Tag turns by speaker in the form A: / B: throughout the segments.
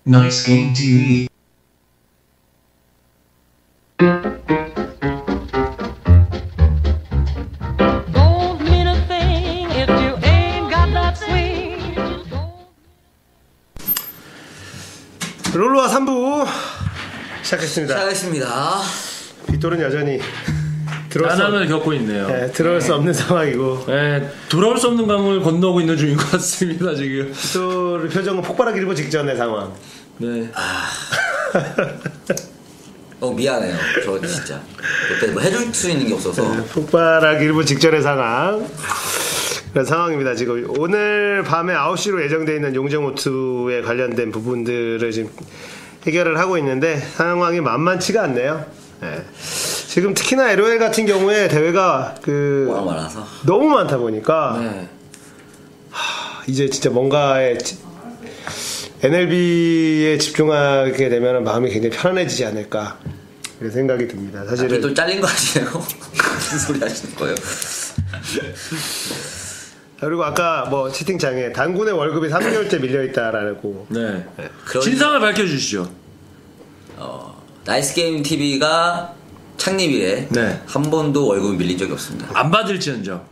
A: Nice Game TV.
B: Don't mean a thing if you ain't got that swing.
C: 롤로와 3부 시작했습니다.
D: 시작했습니다.
C: 빗돌은 여전히
E: 난항을 겪고 있네요.
C: 네, 들어올 수 없는 상황이고,
E: 네, 돌아올 수 없는 강을 건너고 있는 중인 것 같습니다 지금.
C: 빗돌 표정은 폭발하기 일보 직전의 상황.
E: 네.
D: 미안해요. 저 진짜 그때 뭐 해줄 수 있는 게 없어서.
C: 네, 폭발하기 일보 직전의 상황. 그런 상황입니다. 지금 오늘 밤에 9시로 예정되어 있는 용정호투에 관련된 부분들을 지금 해결을 하고 있는데 상황이 만만치가 않네요. 네. 지금 특히나 LOL 같은 경우에 대회가
D: 워낙 많아서
C: 너무 많다 보니까
E: 네.
C: 이제 진짜 뭔가에 NLB에 집중하게 되면 마음이 굉장히 편안해지지 않을까 이런 생각이 듭니다. 사실은
D: 또 잘린 거 아니에요? 무슨 소리 하시는 거예요?
C: 그리고 아까 뭐 채팅창에 단군의 월급이 3개월째 밀려있다라고.
E: 네.
D: 그런-
E: 진상을 밝혀주시죠.
D: 나이스 게임 TV가 창립 이래
E: 네.
D: 한 번도 월급을 밀린 적이 없습니다.
E: 안 받을지언정.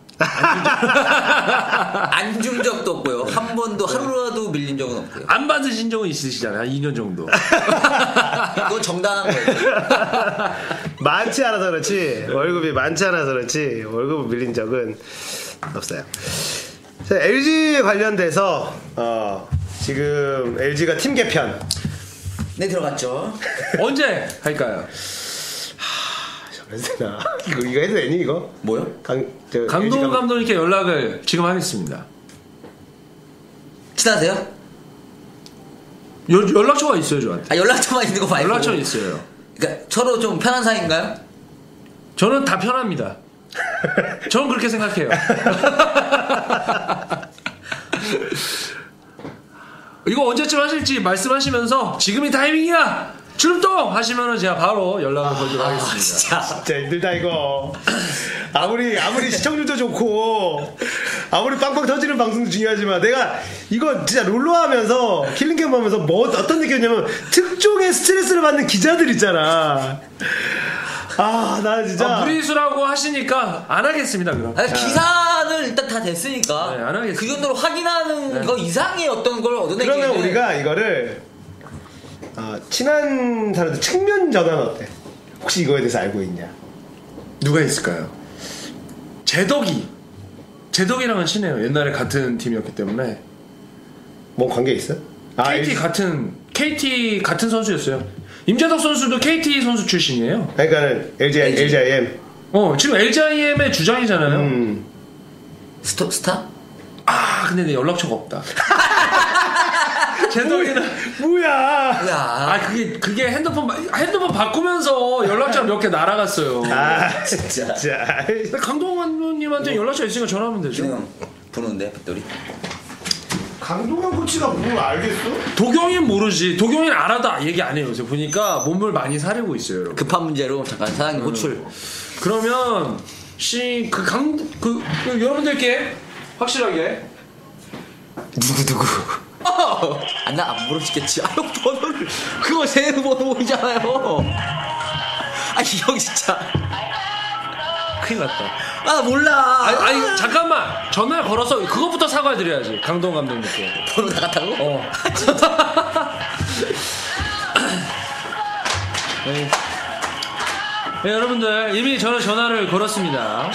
D: 안 준 적도 없고요. 한 번도 하루라도 밀린 적은 없고요.
E: 안 받으신 적은 있으시잖아요. 한 2년 정도.
D: 그건 정당한 거예요.
C: 많지 않아서 그렇지, 월급이 많지 않아서 그렇지 월급을 밀린 적은 없어요. 자, LG 관련돼서 지금 LG가 팀 개편.
D: 네, 들어갔죠.
E: 언제 할까요?
C: 저러세나 이거 해도 되니 이거?
D: 뭐요?
E: 강동원 감독님께 연락을 지금 하겠습니다.
D: 친하세요?
E: 연락처가 있어요 저한테.
D: 연락처만 있는 거 말고.
E: 연락처 있어요.
D: 그러니까 서로 좀 편한 사이인가요?
E: 저는 다 편합니다. 저는 그렇게 생각해요. 이거 언제쯤 하실지 말씀하시면서 지금이 타이밍이야! 출동! 하시면은 제가 바로 연락을 걸도록 하겠습니다.
C: 진짜 힘들다 이거. 아무리 시청률도 좋고 아무리 빵빵 터지는 방송도 중요하지만 내가 이거 진짜 롤러 하면서 킬링캠 하면서 뭐 어떤 느낌이냐면 특종의 스트레스를 받는 기자들 있잖아. 나 진짜
E: 무리수라고 하시니까 안 하겠습니다 그럼.
D: 기사는 일단 다 됐으니까
E: 네, 안 하겠습니다.
D: 그 정도로 확인하는 거 이상의 어떤 걸 얻어내기는.
C: 그러면 우리가 이거를 친한 사람들 측면 전환 어때? 혹시 이거에 대해서 알고 있냐?
E: 누가 있을까요? 제덕이랑은 친해요. 옛날에 같은 팀이었기 때문에.
C: 뭐 관계 있어?
E: KT 같은 선수였어요. 임재덕 선수도 KT 선수 출신이에요.
C: 그러니까는 LGIM.
E: 지금 LGIM의 주장이잖아요.
D: 스타?
E: 근데 내 연락처가 없다. 제덕이는
C: 뭐야?
E: 그게 핸드폰 바꾸면서 연락처 몇 개 날아갔어요.
C: 진짜.
E: 근데 강동원님한테 연락처 있으니까 전화하면 되죠.
D: 그냥 보는데 뱃돌이.
C: 강동원 코치가 뭘 알겠어?
E: 도경이는 모르지. 도경이는 알아도 얘기 안 해요. 요새 보니까 몸을 많이 사리고 있어요, 여러분.
D: 급한 문제로 잠깐 사장님 호출.
E: 그러면 여러분들께 확실하게
D: 누구? 나 안 모르시겠지. 번호를 그거 제 번호이잖아요. 이 형 진짜
E: 큰일 났다.
D: 몰라.
E: 아니 잠깐만 전화 걸어서 그것부터 사과드려야지 강동 감독님께.
D: 번호 나갔다고?
E: 네, 여러분들 이미 저는 전화를 걸었습니다.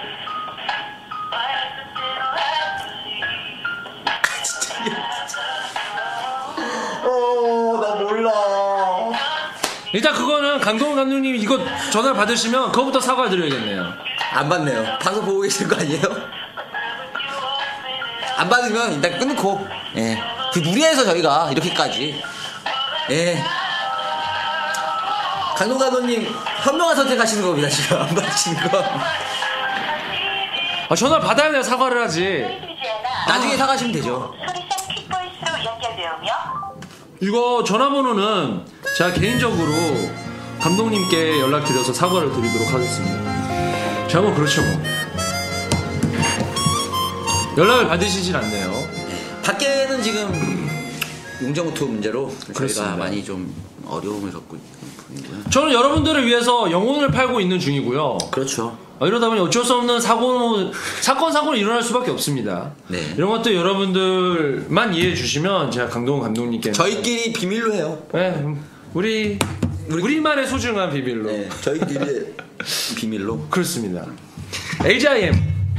D: 나 몰라.
E: 일단 그거는 강동 감독님이 이거 전화를 받으시면 그거부터 사과드려야겠네요.
D: 안 받네요. 방송 보고 계실 거 아니에요? 안 받으면 일단 끊고. 그 무리해서 저희가 이렇게까지. 강동 감독님 현명한 선택하시는 겁니다. 지금 안 받으시는 건.
E: 전화를 받아야 내가 사과를 하지.
D: 나중에 사가시면 되죠.
E: 이거 전화번호는 제가 개인적으로 감독님께 연락드려서 사과를 드리도록 하겠습니다. 제가 뭐 그렇죠 뭐. 연락을 받으시질 않네요.
D: 밖에는 지금 용정우 투 문제로
E: 그렇습니다.
D: 저희가 많이 좀 어려움을 겪고 있는 부분이고요.
E: 저는 여러분들을 위해서 영혼을 팔고 있는 중이고요.
D: 그렇죠.
E: 이러다 보니 어쩔 수 없는 사건이 일어날 수밖에 없습니다.
D: 네.
E: 이런 것도 여러분들만 이해해 주시면 제가 강동원 감독님께
D: 저희끼리 비밀로 해요.
E: 네, 우리만의 소중한 비밀로.
D: 네, 저희끼리 비밀로.
E: 그렇습니다. LGIM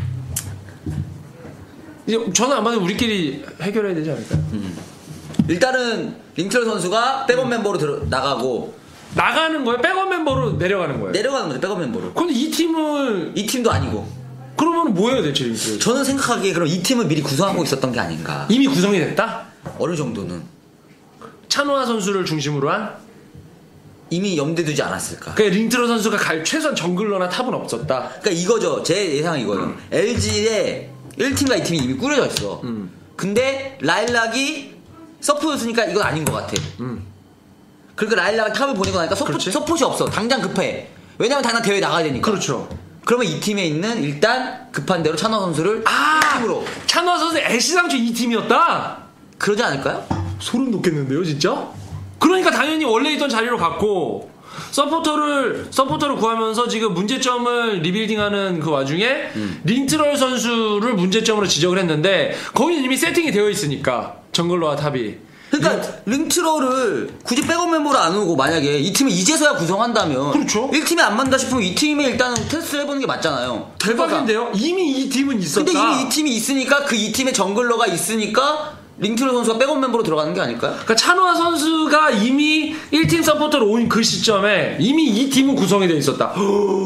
E: 이제 저는 아마 우리끼리 해결해야 되지 않을까요?
D: 일단은 링틀 선수가 백업 멤버로 나가고
E: 나가는 거예요? 백업 멤버로 내려가는 거예요?
D: 내려가는 거죠. 백업 멤버로.
E: 근데 이 팀을
D: 이 팀도 아니고.
E: 그러면 뭐예요 대체 링틀?
D: 저는 생각하기에 그럼 이 팀을 미리 구성하고 있었던 게 아닌가.
E: 이미 구성이 됐다?
D: 어느 정도는
E: 찬호아 선수를 중심으로 한?
D: 이미 염두에 두지 않았을까.
E: 그러니까 링트러 선수가 갈 최소한 정글러나 탑은 없었다.
D: 그러니까 이거죠. 제 예상은 이거예요. LG의 1팀과 2팀이 이미 꾸려져 있어. 근데 라일락이 서포트였으니까 이건 아닌 것 같아. 그러니까 라일락을 탑을 보내고 나니까 서폿이 없어. 당장 급해. 왜냐면 당장 대회 나가야 되니까.
E: 그렇죠.
D: 그러면 이 팀에 있는 일단 급한 대로 찬호 선수를 1팀으로.
E: 찬호아 선수 애시당초 이 팀이었다?
D: 그러지 않을까요?
E: 소름 돋겠는데요 진짜? 그러니까 당연히 원래 있던 자리로 갔고 서포터를 구하면서 지금 문제점을 리빌딩하는 그 와중에 링트럴 선수를 문제점으로 지적을 했는데 거기는 이미 세팅이 되어 있으니까 정글러와 탑이.
D: 그러니까 링트럴을 굳이 백업 멤버로 안 오고 만약에 이 팀을 이제서야 구성한다면
E: 그렇죠.
D: 1팀에 안 맞는다 싶으면 이 팀에 일단 테스트를 해보는 게 맞잖아요.
E: 대박인데요? 이미 이 팀은 있었다.
D: 근데 이미 이 팀이 있으니까 그 이 팀에 정글러가 있으니까 링트럴 선수가 백업 멤버로 들어가는 게 아닐까요?
E: 그러니까 찬호아 선수가 이미 1팀 서포터로 온 그 시점에 이미 이 팀은 구성이 되어 있었다.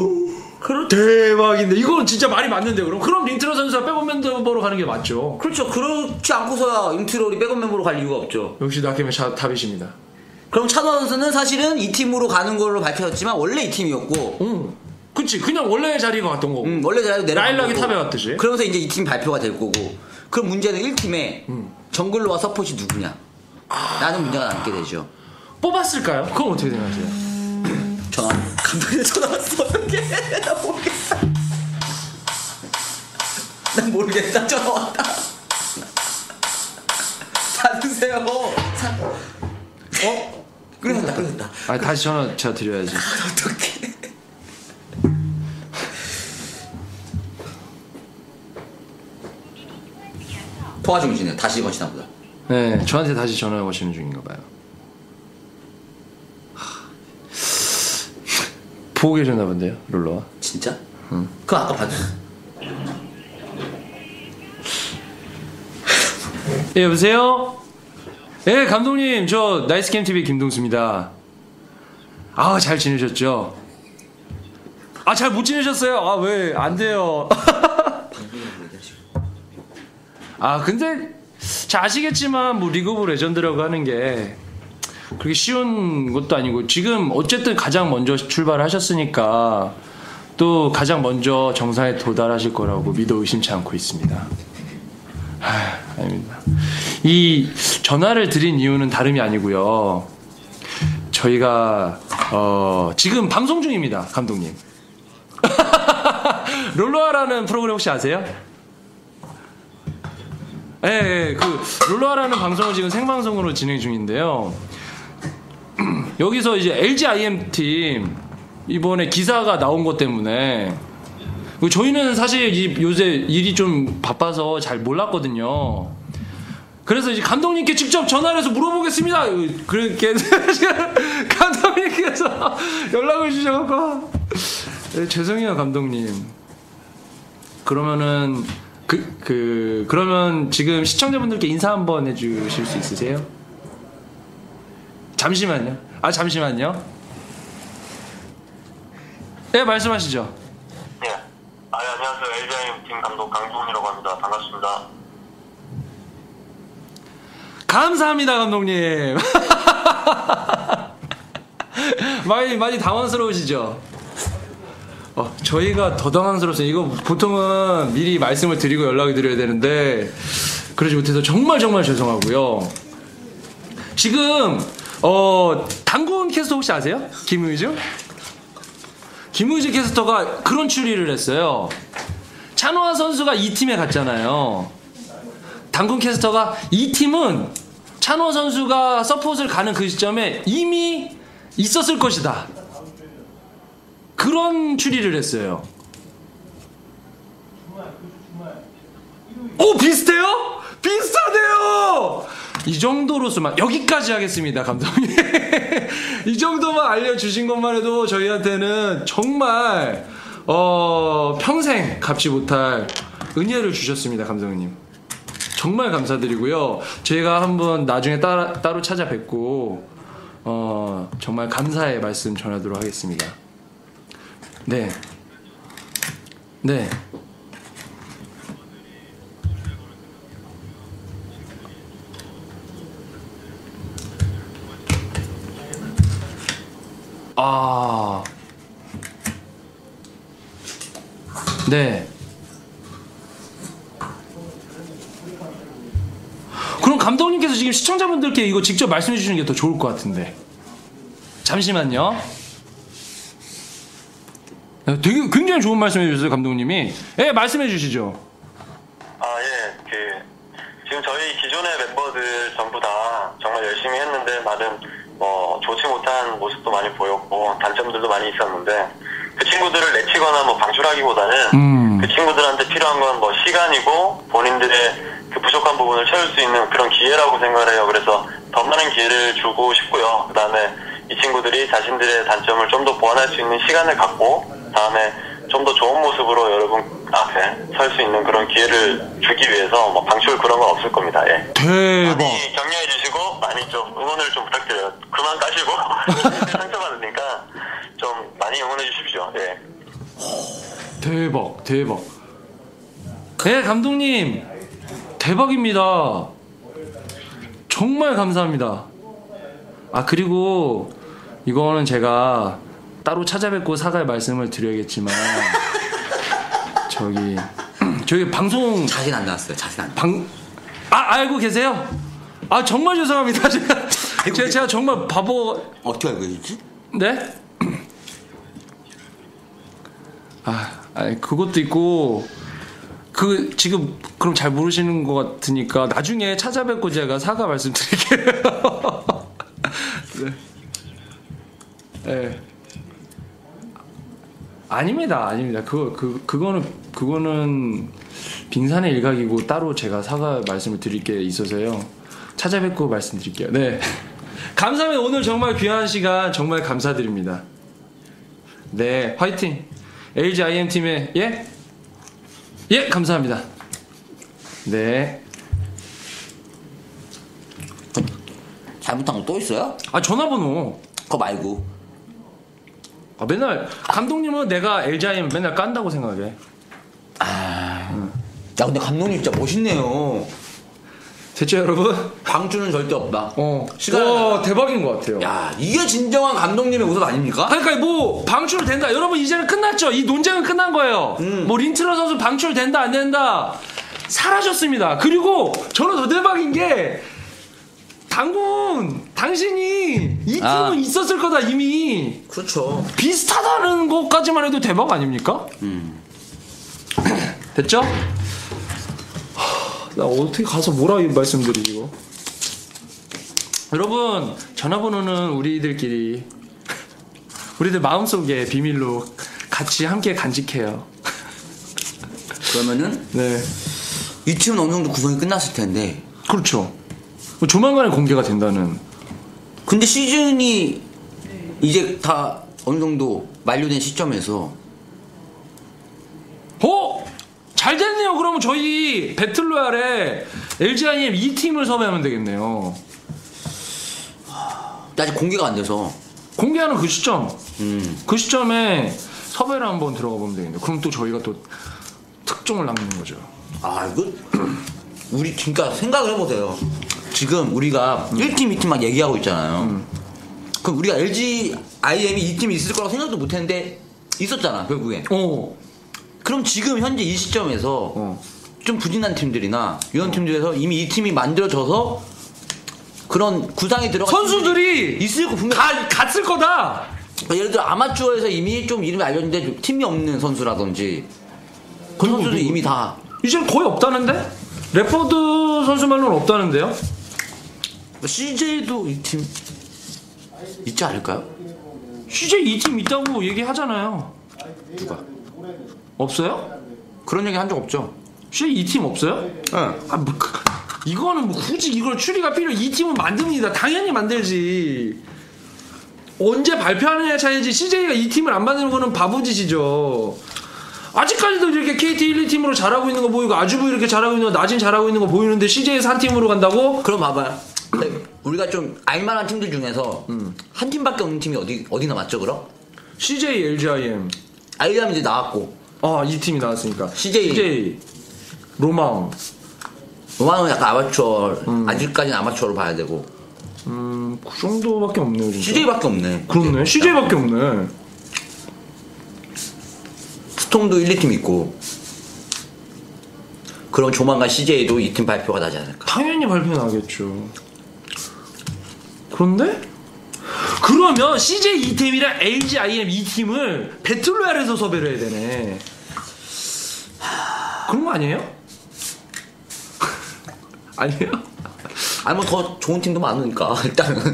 E: 대박인데 이건 진짜 말이 맞는데 그럼 링트럴 선수가 백업 멤버로 가는 게 맞죠.
D: 그렇죠. 그렇지 않고서야 링트럴이 백업 멤버로 갈 이유가 없죠.
E: 역시 낙햄의 탑이십니다.
D: 그럼 찬호 선수는 사실은 이 팀으로 가는 걸로 밝혀졌지만 원래 이 팀이었고
E: 그치 그냥 원래 자리가 갔던 거고
D: 원래 자리로 내려간
E: 라일락이
D: 거고.
E: 탑에 갔듯이.
D: 그러면서 이제 이 팀 발표가 될 거고 그럼 문제는 1팀에 정글러와 서폿이 누구냐 라는 문제가 남게 되죠.
E: 뽑았을까요? 그건 어떻게 생각하세요?
D: 전화 감독님 전화 왔어. 어떡해. 나 모르겠다. 난 모르겠다. 전화 왔다. 받으세요. 끊었다.
E: 아 다시 전화 제가 드려야지.
D: 어떡해. 통화 중이시네요. 다시 거시나 보다.
E: 네 저한테 다시 전화 거시는 중인가 봐요. 보고 계셨나 본데요 롤러와.
D: 진짜? 그럼 아까 받았어.
E: 예 여보세요? 예 감독님 저 나이스캠TV 김동수입니다. 아 잘 지내셨죠? 아 잘 못 지내셨어요? 아 왜 안 돼요? 아 근데 잘 아시겠지만 뭐 리그 오브 레전드라고 하는 게 그렇게 쉬운 것도 아니고 지금 어쨌든 가장 먼저 출발을 하셨으니까 또 가장 먼저 정상에 도달하실 거라고 믿어 의심치 않고 있습니다. 아닙니다. 이 전화를 드린 이유는 다름이 아니고요. 저희가 지금 방송 중입니다, 감독님. 롤러아라는 프로그램 혹시 아세요? 네, 그 롤러아라는 방송을 지금 생방송으로 진행 중인데요. 여기서 이제 LGIM 팀 이번에 기사가 나온 것 때문에 저희는 사실 요새 일이 좀 바빠서 잘 몰랐거든요. 그래서 이제 감독님께 직접 전화를 해서 물어보겠습니다. 그렇게 감독님께서 연락을 주셔서 네, 죄송해요 감독님. 그러면은 그러면 지금 시청자분들께 인사 한번 해주실 수 있으세요? 잠시만요. 잠시만요. 네 말씀하시죠.
A: 네. 안녕하세요. LGIM 팀 감독 강동훈이라고 합니다. 반갑습니다.
E: 감사합니다 감독님. 많이 당황스러우시죠? 저희가 더 당황스럽어요. 이거 보통은 미리 말씀을 드리고 연락을 드려야 되는데 그러지 못해서 정말 죄송하고요. 지금 당군 캐스터 혹시 아세요? 김의주 캐스터가 그런 추리를 했어요. 찬호아 선수가 이 팀에 갔잖아요. 당군 캐스터가 이 팀은 찬호 선수가 서폿을 가는 그 시점에 이미 있었을 것이다. 그런 추리를 했어요. 오, 비슷해요? 비슷하대요! 이 정도로서만, 여기까지 하겠습니다, 감독님. 이 정도만 알려주신 것만 해도 저희한테는 정말, 평생 갚지 못할 은혜를 주셨습니다, 감독님. 정말 감사드리고요. 저희가 한번 나중에 따로 찾아뵙고, 정말 감사의 말씀 전하도록 하겠습니다. 네. 네. 아. 네. 그럼 감독님께서 지금 시청자분들께 이거 직접 말씀해 주시는 게 더 좋을 것 같은데. 잠시만요. 되게 굉장히 좋은 말씀해 주셨어요, 감독님이. 예, 말씀해 주시죠.
A: 지금 저희 기존의 멤버들 전부 다 정말 열심히 했는데 나름 좋지 못한 모습도 많이 보였고 단점들도 많이 있었는데 그 친구들을 내치거나 방출하기보다는 그 친구들한테 필요한 건 시간이고 본인들의 그 부족한 부분을 채울 수 있는 그런 기회라고 생각을 해요. 그래서 더 많은 기회를 주고 싶고요. 그 다음에 이 친구들이 자신들의 단점을 좀 더 보완할 수 있는 시간을 갖고 다음에 좀 더 좋은 모습으로 여러분 앞에 설 수 있는 그런 기회를 주기 위해서 방출 그런 건 없을 겁니다. 예.
E: 대박.
A: 많이 격려해 주시고 많이 좀 응원을 좀 부탁드려요. 그만 까시고 상처받으니까 좀 많이 응원해 주십시오. 예.
E: 대박, 대박. 네, 감독님 대박입니다. 정말 감사합니다. 아, 그리고 이거는 제가 따로 찾아뵙고 사과의 말씀을 드려야겠지만 저기 방송
D: 자신 안 나왔어요. 자신 안 나.
E: 알고 계세요? 아, 정말 죄송합니다. 제가 정말 바보.
D: 어떻게 알고 계시지?
E: 네? 그것도 있고 지금 그럼 잘 모르시는 것 같으니까 나중에 찾아뵙고 제가 사과 말씀드릴게요. 네. 네. 아닙니다. 그거는 빙산의 일각이고 따로 제가 사과 말씀을 드릴 게 있어서요. 찾아뵙고 말씀드릴게요. 네. 감사합니다. 오늘 정말 귀한 시간 정말 감사드립니다. 네, 화이팅. LG IM 팀의 예, 감사합니다. 네.
D: 잘못한 거 또 있어요?
E: 전화번호.
D: 그거 말고.
E: 맨날 감독님은 내가 LG IM 맨날 깐다고 생각해.
D: 야, 근데 감독님 진짜 멋있네요.
E: 됐죠, 여러분?
D: 방출은 절대 없다.
E: 대박인 것 같아요.
D: 야, 이게 진정한 감독님의 모습 아닙니까?
E: 그러니까 방출된다. 여러분, 이제는 끝났죠. 이 논쟁은 끝난 거예요. 린틀러 선수 방출된다 안 된다 사라졌습니다. 그리고 저는 더 대박인 게 당신이 이 팀은 있었을 거다 이미.
D: 그렇죠.
E: 비슷하다는 것까지만 해도 대박 아닙니까? 됐죠? 나 어떻게 가서 뭐라 말씀드리지? 여러분, 전화번호는 우리들 마음속에 비밀로 같이 함께 간직해요.
D: 그러면은
E: 네,
D: 이 팀은 어느 정도 구성이 끝났을 텐데.
E: 그렇죠. 조만간에 공개가 된다는.
D: 근데 시즌이 이제 다 어느 정도 만료된 시점에서
E: 잘 됐네요. 그러면 저희 배틀로얄에 LG IM 2팀을 섭외하면 되겠네요.
D: 아직 공개가 안 돼서.
E: 공개하는 그 시점, 그 시점에 섭외를 한번 들어가 보면 되겠네요. 그럼 또 저희가 또 특종을 남기는 거죠.
D: 이거 우리 그러니까 생각을 해보세요. 지금 우리가 1팀, 2팀 막 얘기하고 있잖아요. 그럼 우리가 LG IM이 2팀이 있을 거라고 생각도 못했는데 있었잖아, 결국에. 그럼 지금 현재 이 시점에서 좀 부진한 팀들이나 이런 팀들에서 이미 이 팀이 만들어져서 그런 구상이 들어간
E: 선수들이
D: 있을 거 분명
E: 갔을 거다.
D: 예를 들어 아마추어에서 이미 좀 이름이 알려졌는데 팀이 없는 선수라든지 그 선수들이 이미 다
E: 이제 거의 없다는데? 레퍼드 선수 말로는 없다는데요? CJ도 이 팀 있지 않을까요? CJ 이 팀 있다고 얘기하잖아요.
D: 누가?
E: 없어요?
D: 그런 얘기 한 적 없죠.
E: CJ 이 팀 없어요?
D: 응.
E: 이거는 뭐 굳이 이걸 추리가 필요? 이 팀은 만듭니다. 당연히 만들지. 언제 발표하느냐 차이지. CJ가 이 팀을 안 만드는 거는 바보짓이죠. 아직까지도 이렇게 KT 1, 2팀으로 잘하고 있는 거 보이고 아주부 이렇게 잘하고 있는 거 나진 잘하고 있는 거 보이는데 CJ에서 한 팀으로 간다고?
D: 그럼 봐봐요. 우리가 좀 알만한 팀들 중에서 한 팀밖에 없는 팀이 어디 남았죠 그럼?
E: CJ, LGIM.
D: 알리암 이제 나왔고.
E: 이 팀이 나왔으니까.
D: CJ.
E: 로망.
D: 로망은 약간 아마추어. 아직까지는 아마추어로 봐야 되고.
E: 그 정도밖에 없네요 진짜.
D: CJ밖에 없네.
E: 그렇네. CJ밖에 없네.
D: 스톰도 1, 2팀 있고. 그럼 조만간 CJ도 이 팀 발표가 나지 않을까?
E: 당연히 발표 나겠죠. 그런데? 그러면 CJ 2팀이랑 LG IM 2팀을 배틀로얄에서 섭외를 해야 되네. 그런 거 아니에요? 아니에요?
D: 아니 뭐 더 좋은 팀도 많으니까 일단은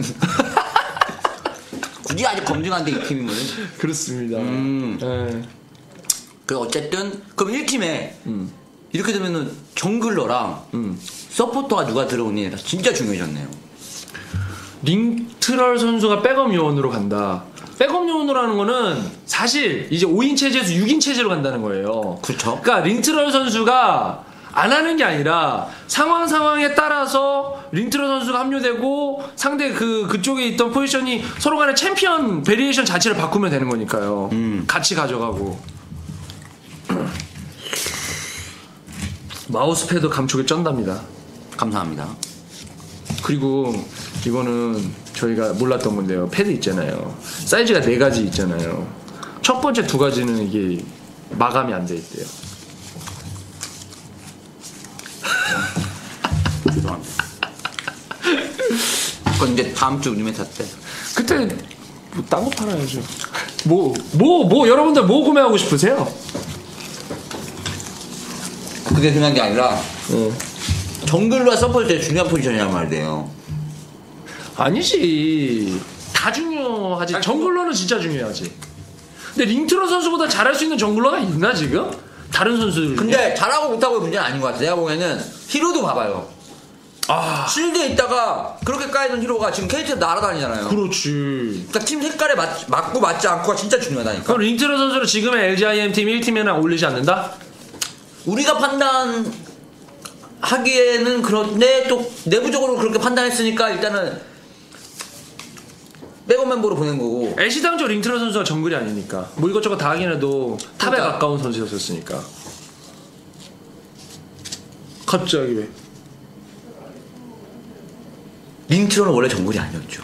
D: 굳이 아직 검증한데 이 팀이면은.
E: 그렇습니다. 네.
D: 그 어쨌든 그럼 1팀에 이렇게 되면은 정글러랑 서포터가 누가 들어오느냐 진짜 중요해졌네요.
E: 링트럴 선수가 백업 요원으로 간다. 백업 요원으로 하는 거는 사실 이제 5인 체제에서 6인 체제로 간다는 거예요.
D: 그렇죠.
E: 그러니까 링트럴 선수가 안 하는 게 아니라 상황에 따라서 링트럴 선수가 합류되고 상대 그쪽에 있던 포지션이 서로 간의 챔피언 베리에이션 자체를 바꾸면 되는 거니까요. 같이 가져가고. 마우스패드 감촉에 쩐답니다.
D: 감사합니다.
E: 그리고 이거는 저희가 몰랐던 건데요. 패드 있잖아요. 사이즈가 4가지 있잖아요. 첫 번째 2가지는 이게 마감이 안 돼 있대요.
D: 죄송합니다. 그건 이제 다음 주 유메타 때.
E: 그때 뭐 딴 거 팔아야죠. 여러분들 뭐 구매하고 싶으세요?
D: 그게 중요한 게 아니라 정글과 서포트 되게 중요한 포지션이란 말이에요.
E: 아니지. 다 중요하지. 정글러는 진짜 중요하지. 근데 링트러 선수보다 잘할 수 있는 정글러가 있나 지금? 다른 선수들.
D: 근데 잘하고 못하고의 문제는 아닌 것 같아. 내가 보기에는 히로도 봐봐요. 실드에 있다가 그렇게 까이던 히로가 지금 KT에서 날아다니잖아요.
E: 그렇지.
D: 그러니까 팀 색깔에 맞고 맞지 않고가 진짜 중요하다니까.
E: 그럼 링트러 선수를 지금의 LGIM 팀 1팀에는 올리지 않는다?
D: 우리가 판단하기에는 그런데 또 내부적으로 그렇게 판단했으니까 일단은 백업 멤버로 보낸 거고.
E: 애시당초 링트러 선수가 정글이 아니니까 뭐 이것저것 다 하긴 해도 탑에
D: 그러니까.
E: 가까운 선수였었으니까. 갑자기 왜?
D: 링트럴은 원래 정글이 아니었죠.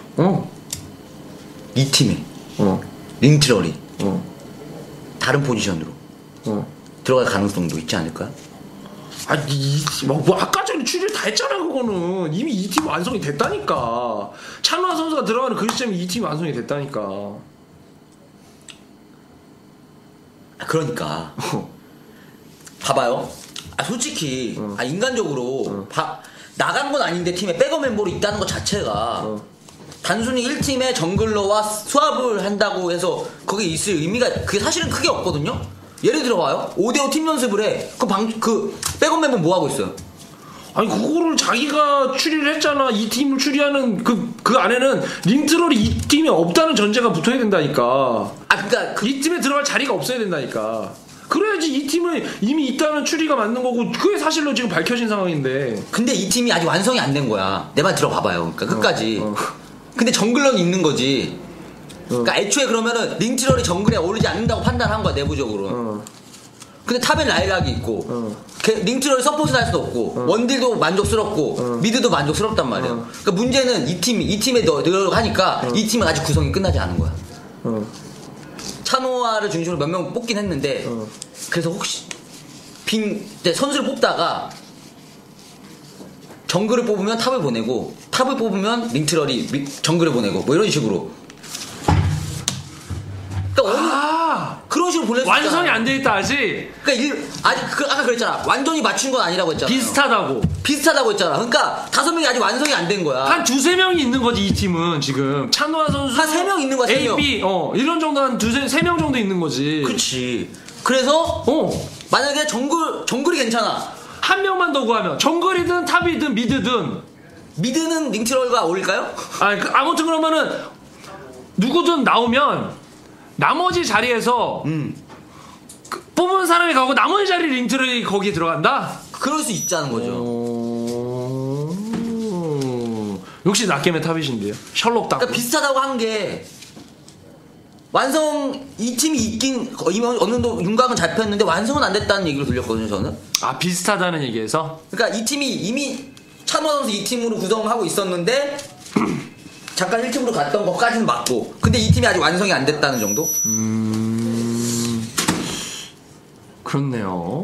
D: 이 팀에 링트럴이 다른 포지션으로 들어갈 가능성도 있지 않을까요?
E: 뭐 아까 전에 추리를 다 했잖아. 그거는 이미 이 팀 완성이 됐다니까. 찬우아 선수가 들어가는 그 시점에 이 팀이 완성이 됐다니까.
D: 그러니까 봐봐요. 솔직히 인간적으로 나간 건 아닌데 팀에 백업 멤버로 있다는 것 자체가 단순히 1팀의 정글러와 수합을 한다고 해서 거기에 있을 의미가 그게 사실은 크게 없거든요. 예를 들어 봐요. 5대5 팀 연습을 해. 그 백업 멤버 뭐 하고 있어요?
E: 아니 그거를 자기가 추리를 했잖아. 이 팀을 추리하는 그 안에는 링트럴이 이 팀에 없다는 전제가 붙어야 된다니까.
D: 그러니까
E: 이 팀에 들어갈 자리가 없어야 된다니까. 그래야지 이 팀은 이미 있다는 추리가 맞는 거고 그게 사실로 지금 밝혀진 상황인데.
D: 근데 이 팀이 아직 완성이 안 된 거야. 내 말 들어봐봐요. 그러니까 끝까지. 근데 정글러는 있는 거지. 그러니까 애초에 그러면은 링트럴이 정글에 어울리지 않는다고 판단한 거야 내부적으로. 근데 탑엔 라일락이 있고 링트럴이 서포트를 할 수도 없고 원딜도 만족스럽고 미드도 만족스럽단 말이야. 그러니까 문제는 이 팀에 들어가니까 이 팀은 아직 구성이 끝나지 않은 거야. 찬호아를 중심으로 몇 명 뽑긴 했는데 그래서 혹시 선수를 뽑다가 정글을 뽑으면 탑을 보내고 탑을 뽑으면 링트럴이 정글을 보내고 뭐 이런 식으로. 그러니까 그런 식으로 보낼 수
E: 완성이
D: 있잖아.
E: 안 돼 있다 아직.
D: 그러니까 아직 아까 그랬잖아. 완전히 맞춘 건 아니라고 했잖아. 비슷하다고 했잖아. 그러니까 5명이 아직 완성이 안 된 거야.
E: 한 2-3명이 있는 거지 이 팀은 지금. 찬호아 선수
D: 한 3명 있는 거야. 3명.
E: A, B 이런 정도 한 3명 정도 있는 거지.
D: 그렇지. 그래서 만약에 정글이 괜찮아.
E: 한 명만 더 구하면 정글이든 탑이든 미드든.
D: 미드는 링트럴과 어울릴까요?
E: 아무튼 그러면은 누구든 나오면 나머지 자리에서 뽑은 사람이 가고 나머지 자리 링트럴이 거기에 들어간다?
D: 그럴 수 있다는 거죠.
E: 역시 낫게임의 탑이신데요. 셜록 딱.
D: 그러니까 비슷하다고 한 게 완성 이 팀이 있긴 어느 정도 윤곽은 잡혔는데 완성은 안 됐다는 얘기를 들렸거든요 저는.
E: 비슷하다는 얘기에서.
D: 그러니까 이 팀이 이미 찬호 선수 이 팀으로 구성하고 있었는데 잠깐 1팀으로 갔던 것까지는 맞고 근데 이 팀이 아직 완성이 안 됐다는 정도?
E: 그렇네요.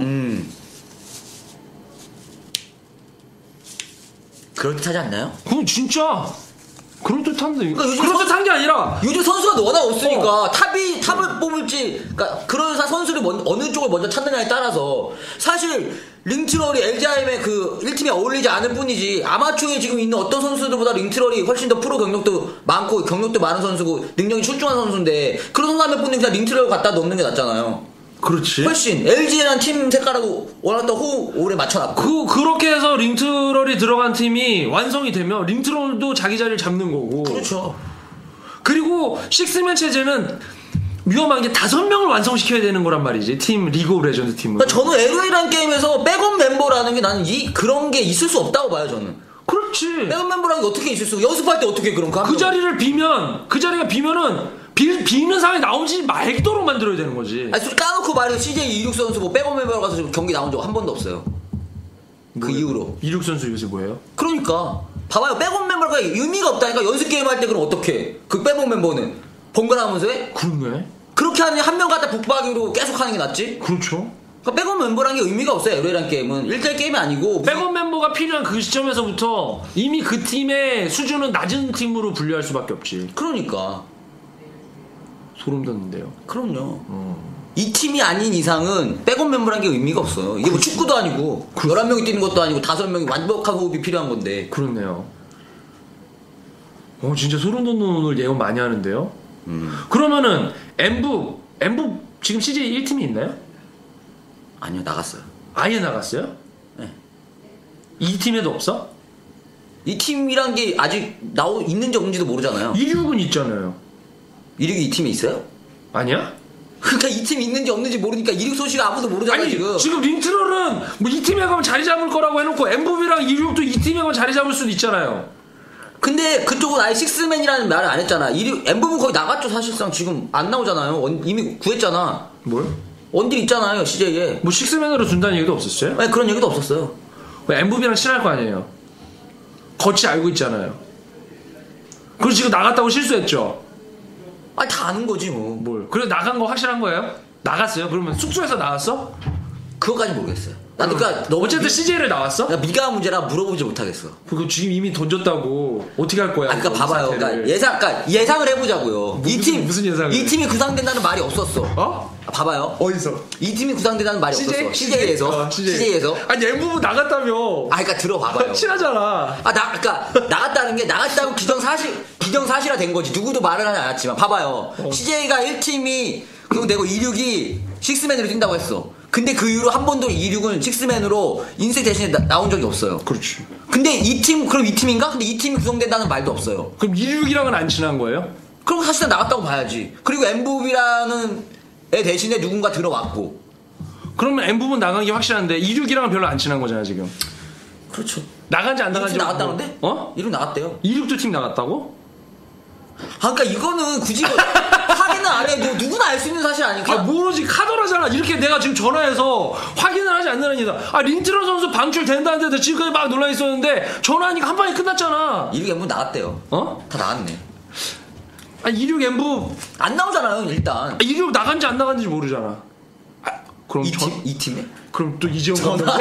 D: 그럴듯하지 않나요?
E: 그건 진짜 그럴듯한데.
D: 그러니까 요즘
E: 그럴듯한 게 아니라
D: 요즘 선수가 워낙 없으니까 탑을 뽑을지 그러니까 그런 선수를 어느 쪽을 먼저 찾느냐에 따라서 사실 링트럴이 LGIM의 그 1팀에 어울리지 않을 뿐이지 아마추어에 지금 있는 어떤 선수들보다 링트럴이 훨씬 더 프로 경력도 많고 경력도 많은 선수고 능력이 출중한 선수인데 그런 선수 한 명뿐이 그냥 링트럴 갖다 넣는 게 낫잖아요.
E: 그렇지.
D: 훨씬 LG라는 팀 색깔하고 워낙 더 호흡 오래 맞춰놨고
E: 그렇게 해서 링트럴이 들어간 팀이 완성이 되면 링트럴도 자기 자리를 잡는 거고.
D: 그렇죠.
E: 그리고 식스맨 체제는 위험한 게 5명을 완성시켜야 되는 거란 말이지. 팀 리그 오브 레전드 팀은.
D: 그러니까 저는 LOL이라는 게임에서 백업 멤버라는 게 나는 그런 게 있을 수 없다고 봐요 저는.
E: 그렇지.
D: 백업 멤버라는 게 어떻게 있을 수? 연습할 때 어떻게 그런 거?
E: 그 자리를 비면 그 자리가 비면은 비는 상황이 나오지 말도록 만들어야 되는 거지.
D: 아니 솔직히 까놓고 말해서 CJ 이륙 선수 뭐 백업 멤버로 가서 지금 경기 나온 적 한 번도 없어요. 그 이후로.
E: 이륙 선수 요새 뭐예요?
D: 그러니까 봐봐요 백업 멤버가 의미가 없다니까. 연습 게임 할 때 그럼 어떻게? 그 백업 멤버는 번갈아가면서 해?
E: 그렇네.
D: 그렇게 하니 한 명 갖다 북박이로 계속 하는 게 낫지?
E: 그렇죠.
D: 그러니까 백업 멤버라는 게 의미가 없어요. LOL이라는 게임은 1대1 게임이 아니고
E: 백업 멤버가 필요한 그 시점에서부터 이미 그 팀의 수준은 낮은 팀으로 분류할 수밖에 없지.
D: 그러니까
E: 소름 돋는데요.
D: 그럼요. 이 팀이 아닌 이상은 백업 멤버라는 게 의미가 없어요. 이게 뭐 축구도 아니고 11명이 뛰는 것도 아니고 5명이 완벽한 호흡이 필요한 건데.
E: 그렇네요. 진짜 소름 돋는 오늘 예언 많이 하는데요. 그러면은 엠부 지금 CJ 1팀이 있나요?
D: 아니요 나갔어요.
E: 아예 나갔어요?
D: 네.
E: 이 팀에도 없어?
D: 이 팀이란 게 아직 있는지 없는지도 모르잖아요.
E: 이륙은 있잖아요.
D: 이륙이 이 팀에 있어요?
E: 아니야?
D: 그러니까 이 팀이 있는지 없는지 모르니까 이륙 소식을 아무도 모르잖아요.
E: 아니
D: 지금
E: 링트럴은 뭐 이 팀에 가면 자리 잡을 거라고 해놓고 엠부비랑 이륙도 이 팀에 가면 자리 잡을 수도 있잖아요.
D: 근데 그쪽은 아예 식스맨이라는 말을 안 했잖아. 엠부분 거의 나갔죠. 사실상 지금 안 나오잖아요. 이미 구했잖아.
E: 뭘?
D: 원딜 있잖아요 CJ에.
E: 뭐 식스맨으로 준다는 얘기도 없었어요?
D: 아니 그런 얘기도 없었어요.
E: 엠부비랑 친할 거 아니에요. 거치 알고 있잖아요. 그리고 지금 나갔다고 실수했죠.
D: 아니 다 아는 거지 뭐.
E: 뭘? 그래 나간 거 확실한 거예요? 나갔어요? 그러면 숙소에서 나왔어?
D: 그거까지 모르겠어요. 나도 그러니까
E: 어쨌든 CJ를 나왔어?
D: 미가 문제라 물어보지 못하겠어.
E: 그거 지금 이미 던졌다고 어떻게 할 거야?
D: 그러니까 봐봐요. 그러니까 예상을 해보자고요.
E: 무슨 예상을?
D: 이 팀이 구상된다는 말이 없었어.
E: 어?
D: 봐봐요.
E: 어디서?
D: 이 팀이 구상된다는 말이 없었어. CJ에서. CJ에서.
E: 아니 엠부부 나갔다며.
D: 그러니까 들어봐봐요.
E: 친하잖아.
D: 그러니까 나갔다는 게 나갔다고 기정사실화 된 거지. 누구도 말을 하지 않았지만 봐봐요. CJ가 1팀이 그리고 내고 26이 식스맨으로 뛴다고 했어. 근데 그 이후로 한 번도 26은 식스맨으로 인색 대신에 나온 적이 없어요.
E: 그렇지.
D: 근데 그럼 이 팀인가? 근데 이 팀이 구성된다는 말도 없어요.
E: 그럼 26이랑은 안 친한 거예요?
D: 그럼 사실은 나갔다고 봐야지. 그리고 엠부비라는 애 대신에 누군가 들어왔고.
E: 그러면 엠부분 나간 게 확실한데 26이랑은 별로 안 친한 거잖아 지금.
D: 그렇죠.
E: 나간지 안 나간지
D: 나갔다는데?
E: 이름
D: 나갔대요.
E: 26도 팀 나갔다고?
D: 그러니까 이거는 굳이 확인을 안 해도 누구나 알 수 있는 사실 아니까.
E: 모르지. 카더라잖아. 이렇게 내가 지금 전화해서 확인을 하지 않는 이다. 린트럴 선수 방출된다는데도 지금까지 막 논란이 있었는데 전화하니까 한 방에 끝났잖아.
D: 26 엠부 나갔대요. 다 나갔네.
E: 26 엠부
D: 안 나오잖아요 일단.
E: 26 나간지 안 나간지 모르잖아. 그럼
D: 이 팀에?
E: 그럼 또 이재용 감독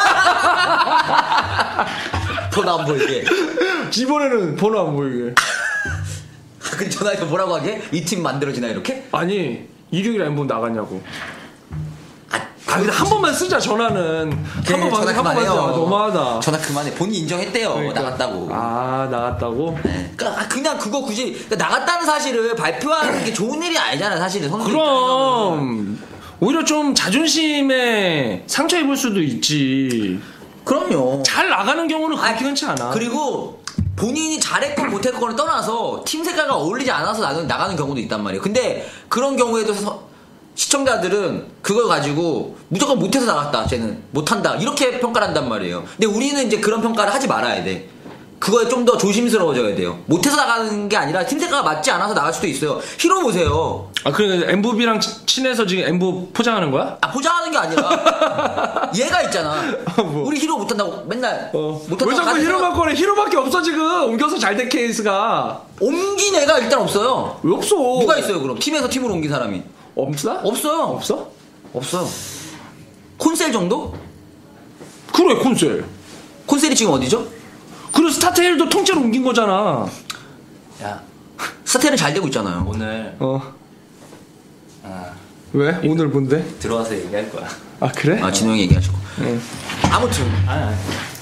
D: 번호 안 보이게.
E: 이번에는 번호 안 보이게.
D: 그 전화해서 뭐라고 하게? 이 팀 만들어지나 이렇게?
E: 아니 일요일에 엠부 나갔냐고. 근데 한 번만 쓰자 전화는. 한 번만 쓰자. 너무하다.
D: 전화 그만해. 본인 인정했대요.
E: 그러니까.
D: 나갔다고.
E: 나갔다고?
D: 네. 그냥 그거 굳이 나갔다는 사실을 발표하는 게 좋은 일이 아니잖아 사실은.
E: 그럼 오히려 좀 자존심에 상처 입을 수도 있지.
D: 그럼요.
E: 잘 나가는 경우는 그렇게 흔치 않아.
D: 그리고 본인이 잘했건 못했건을 떠나서 팀 색깔과 어울리지 않아서 나가는 경우도 있단 말이에요. 근데 그런 경우에도 시청자들은 그걸 가지고 무조건 못해서 나갔다, 쟤는 못한다 이렇게 평가를 한단 말이에요. 근데 우리는 이제 그런 평가를 하지 말아야 돼. 그거에 좀 더 조심스러워져야 돼요. 못해서 나가는 게 아니라 팀 색깔과 맞지 않아서 나갈 수도 있어요. 히로 보세요.
E: 그러니까 엠부비랑 친해서 지금 엠부 포장하는 거야?
D: 포장하는 게 아니라 얘가 있잖아.
E: 뭐.
D: 우리 히로 못한다고 맨날 못한다고
E: 왜 자꾸 히로만 꺼내? 히로밖에 없어 지금. 옮겨서 잘 된 케이스가.
D: 옮긴 애가 일단 없어요.
E: 왜 없어?
D: 누가 있어요 그럼? 팀에서 팀으로 옮긴 사람이
E: 없어?
D: 없어요. 없어요. 콘셀 정도?
E: 그래 콘셀.
D: 콘셀이 지금 어디죠?
E: 그리고 스타테일도 통째로 옮긴 거잖아.
F: 야,
D: 스타테일은 잘 되고 있잖아요.
F: 오늘
E: 왜? 오늘 뭔데?
F: 들어와서 얘기할 거야.
E: 그래?
D: 진호 형이 얘기하시고. 아무튼
F: 아니.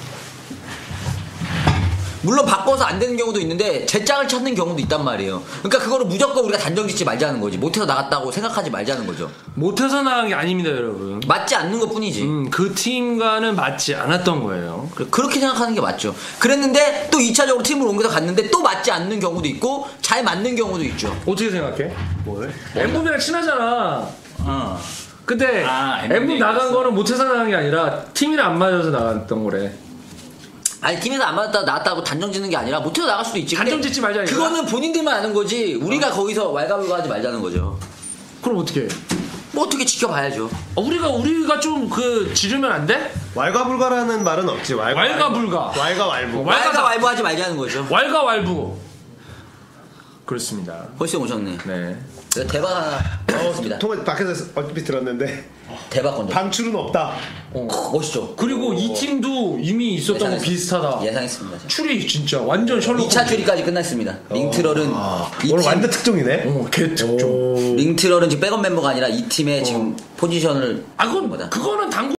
D: 물론 바꿔서 안 되는 경우도 있는데 제 짝을 찾는 경우도 있단 말이에요. 그러니까 그거를 무조건 우리가 단정짓지 말자는 거지. 못해서 나갔다고 생각하지 말자는 거죠.
E: 못해서 나간 게 아닙니다 여러분.
D: 맞지 않는 것 뿐이지.
E: 그 팀과는 맞지 않았던 거예요.
D: 그렇게 생각하는 게 맞죠. 그랬는데 또 2차적으로 팀을 옮겨서 갔는데 또 맞지 않는 경우도 있고 잘 맞는 경우도 있죠.
E: 어떻게 생각해? 뭘? 엠부비랑 친하잖아. 근데
F: 엠부비
E: 엠부 나간
F: 얘기했어.
E: 거는 못해서 나간 게 아니라 팀이랑 안 맞아서 나갔던 거래.
D: 아니 팀에서 안 맞았다 나왔다고 단정 짓는 게 아니라 못해서 나갈 수도 있지. 근데
E: 단정 짓지 말자, 이거야?
D: 그거는 본인들만 아는 거지. 우리가 거기서 왈가불가하지 말자는 거죠.
E: 그럼 어떻게 해?
D: 뭐 어떻게 지켜봐야죠.
E: 우리가 좀 지르면 안 돼?
C: 왈가불가라는 말은 없지.
E: 왈가불가.
C: 왈가왈부.
D: 왈가왈부하지 말자는 거죠.
E: 왈가왈부. 그렇습니다.
D: 벌써 오셨네.
E: 네.
D: 제가 대박 하나 했습니다.
C: 통화 밖에서 얼핏 들었는데
D: 대박 건데.
C: 방출은 없다.
D: 멋있죠.
E: 그리고 이 팀도 이미 있었던 거 비슷하다.
D: 예상했습니다.
E: 추리 진짜 완전 셜록.
D: 2차 추리까지 끝났습니다. 링트럴은
C: 오늘 완전 특종이네.
E: 개 특종.
D: 링트럴은 지금 백업 멤버가 아니라 이 팀의 지금 포지션을
E: 그거는 당구